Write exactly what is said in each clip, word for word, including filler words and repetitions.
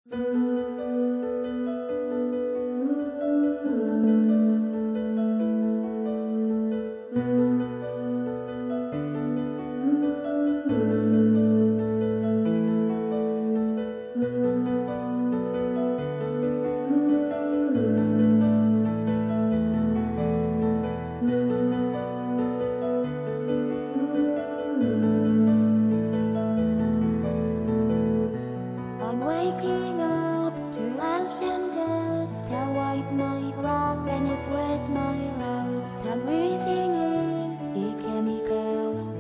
I'm waking up to ocean dust. I wipe my brow and I sweat my rust. I'm breathing in the chemicals.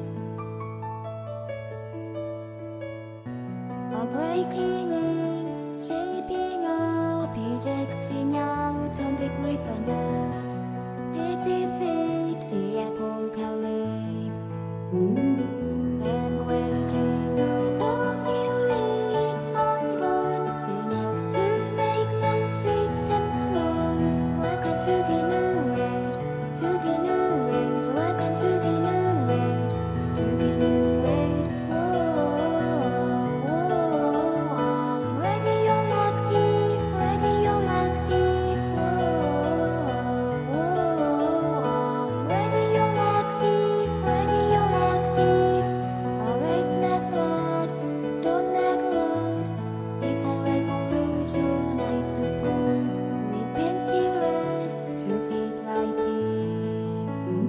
I'm breaking in, shaping up, ejecting out on the prisoners. This is it, the apocalypse. I'm waking up, oh, feeling in my bones enough to make no systems flow. Welcome to the new age, to the new age. Welcome to the new age, to the new age. Whoa, whoa, I'm radioactive, radioactive. Whoa, whoa, I'm radioactive, radioactive. I raise my flags, don't make loads. It's a revolution, I suppose. We paint it red to fit right in.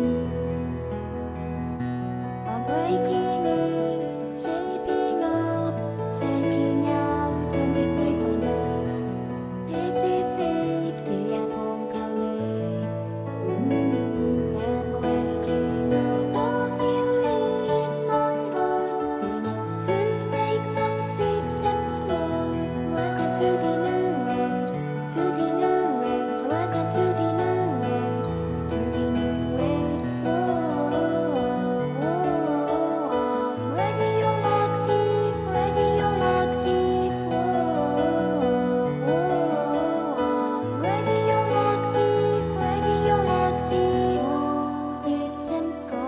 I'm breaking in, shaping up, checking out on the prisoners. This is it, the apocalypse. I'm waking up, oh, feeling in my bones enough to make no systems flow. Welcome to the new age, to the new age. Welcome to the new age, to the new age. Whoa, whoa, I'm radioactive, radioactive. Whoa, whoa, I'm radioactive, radioactive. All systems go,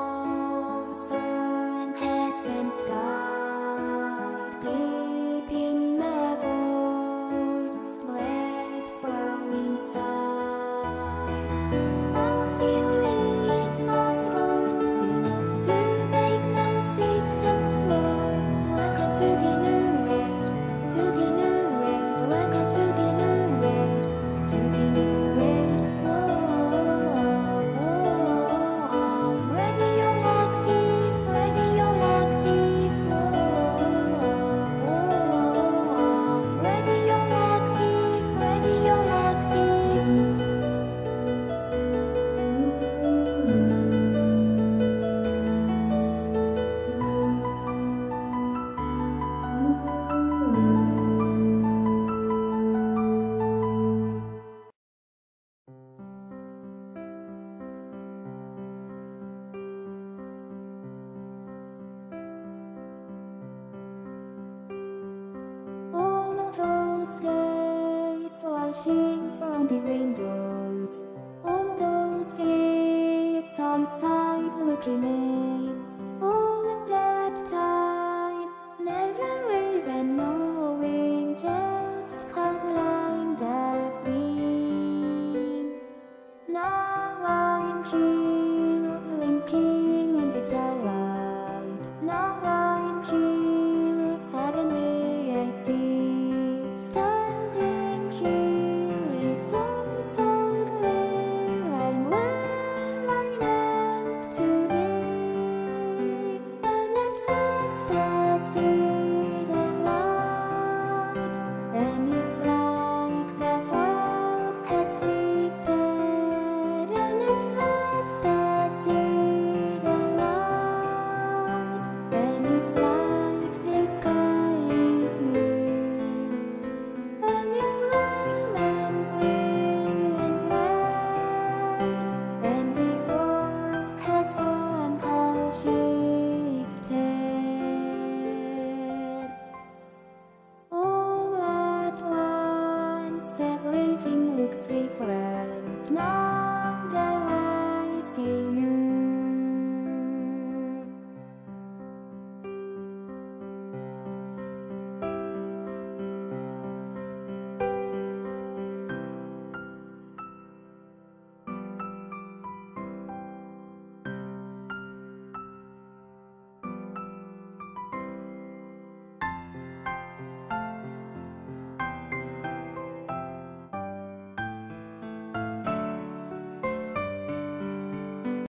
sun hasn't died. Deep in my bones, red from inside. I'm feeling in my bones enough to make no systems flow. Welcome to the new age, to the new age. Welcome to the new age, to the new age. Whoa, whoa, I'm radioactive, radioactive. Whoa, whoa, I'm radioactive, radioactive. All of those days watching from the windows, all those years outside looking in.